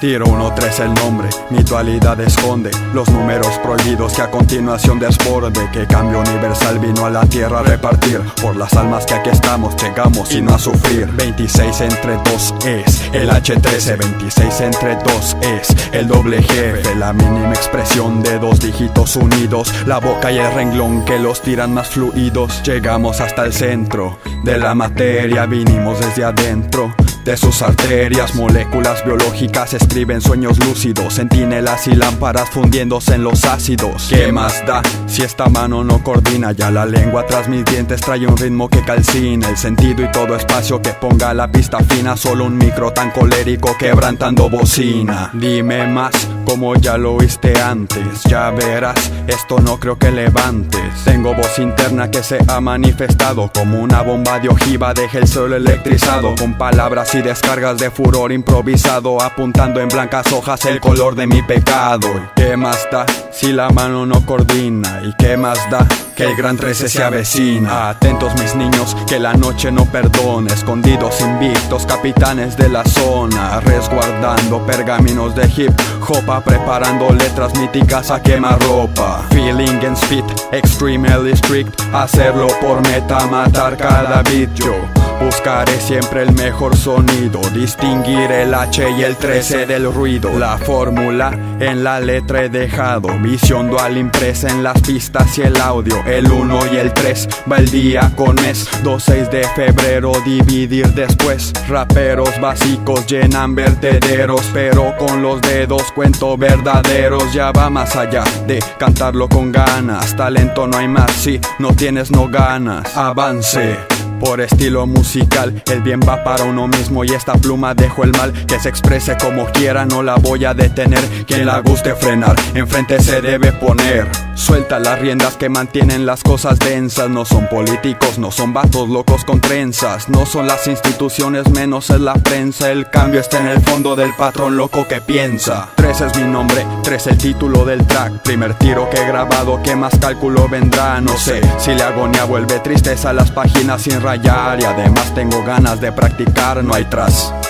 Tiro 1-3 el nombre, mi dualidad esconde los números prohibidos que a continuación desborde. Que cambio universal vino a la tierra a repartir por las almas que aquí estamos, llegamos y no a sufrir. 26 entre 2 es el H13, 26 entre 2 es el doble jefe. La mínima expresión de dos dígitos unidos, la boca y el renglón que los tiran más fluidos. Llegamos hasta el centro de la materia, vinimos desde adentro de sus arterias. Moléculas biológicas escriben sueños lúcidos, centinelas y lámparas fundiéndose en los ácidos. ¿Qué más da si esta mano no coordina? Ya la lengua tras mis dientes trae un ritmo que calcina el sentido y todo espacio que ponga la pista fina. Solo un micro tan colérico quebrantando bocina. Dime más, como ya lo oíste antes, ya verás, esto no creo que levantes. Tengo voz interna que se ha manifestado como una bomba de ojiva, deja el suelo electrizado con palabras y descargas de furor improvisado, apuntando en blancas hojas el color de mi pecado. ¿Y qué más da si la mano no coordina? ¿Y qué más da que el gran 13 se avecina? Atentos mis niños, que la noche no perdona. Escondidos invictos, capitanes de la zona, resguardando pergaminos de hip hop, preparando letras míticas a quemarropa. Feeling and speed, extremely strict, hacerlo por meta, matar cada beat. Yo buscaré siempre el mejor sonido, distinguir el H y el 13 del ruido. La fórmula en la letra he dejado, visión dual impresa en las pistas y el audio. El 1 y el 3 va el día con mes, 2-6 de febrero, dividir después. Raperos básicos llenan vertederos, pero con los dedos cuento verdaderos. Ya va más allá de cantarlo con ganas, talento no hay más, si no tienes no ganas. Avance por estilo musical, el bien va para uno mismo y esta pluma dejo el mal. Que se exprese como quiera, no la voy a detener. Quien la guste frenar, enfrente se debe poner. Suelta las riendas que mantienen las cosas densas. No son políticos, no son vatos locos con trenzas, no son las instituciones, menos es la prensa. El cambio está en el fondo del patrón loco que piensa. 3 es mi nombre, 3 el título del track. Primer tiro que he grabado, ¿qué más cálculo vendrá? No sé si la agonía vuelve tristeza a las páginas sin rayar. Y además tengo ganas de practicar, no hay tras.